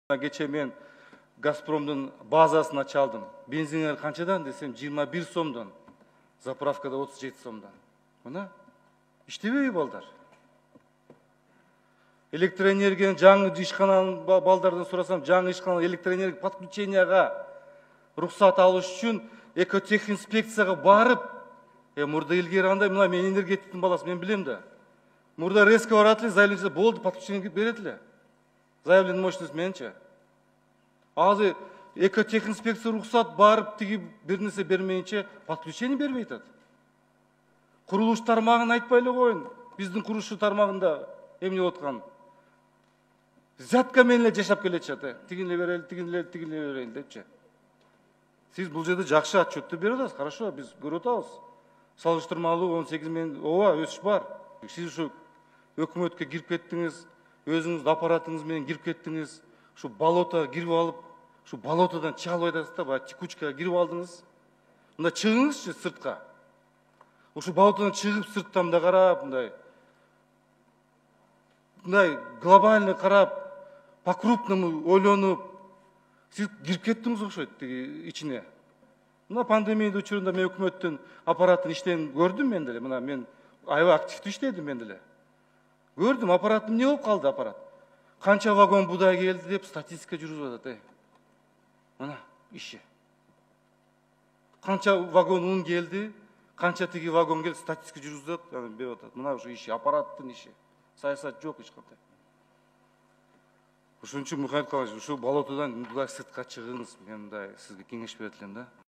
Geçen men Gazprom'dun bazasına çaldım. Benzinler kançadan desem 21 somdan. Zapravkada 37 somdan. Buna iştebey balдар. Электроэнергияны жаңы ишкананын балдардан сурасам, жаңы ишканан электроэнергия подключенияга рухсат алыш үчүн экотехинспекцияга барып, мурда илгери андай, мына мен энергетиктин баласы, мен билем да. Мурда резко барат эле, заявление болду, подключение берет эле. Заявление мощность менче. Азыр экотехинспекция рухсат барып тиги бир нерсе бермейинче подключение бербей атат. Курулуш тармагын айтпай эле коюн. Биздин курулуш тармагында эмне болуп аткан? Взятка менен эле жашап келатышат. Тигине берели, тигине берейин депчи. Сиз бул жерде жакшы отчетту берип атасыз, хорошо, биз көрүп атабыз. Салыштырмалуу 18 мен ооба өсүш бар. Сиз ушу өкмөткө кирип кеттиңиз, өзүңүздүн аппаратыңыз менен кирип кеттиңиз, ушу болотого кирип алып, ушу болотодон чыга албай атасыз да, баягы текучкага кирип алдыңыз. Мында чыгыңызчы сыртка. Ушу болотодон чыгып сырттан да карап, мындай глобально карап, по-крупному ойлонуп, сиз кирип кеттиңиз окшойт тиги ичине. Мына пандемия учурунда мен өкмөттүн аппаратын иштен көрдүм мен деле. Мына мен аябай активдүү иштедим мен деле. Көрдүм, аппарат эмне болуп калды аппарат? Канча вагон будай келди деп статистика жүргүзүп атат. Мына иши. Канча вагон ун келди, канча тиги вагон келди, статистика жүргүзүп берип атат. Мына ушу иши, аппараттын иши. Саясат жок эч кандай. Ушунчу Михаил Николаевич, ушу болотодон мындай сыртка чыгыңыз, мен мындай сизге кеңеш берет элем да.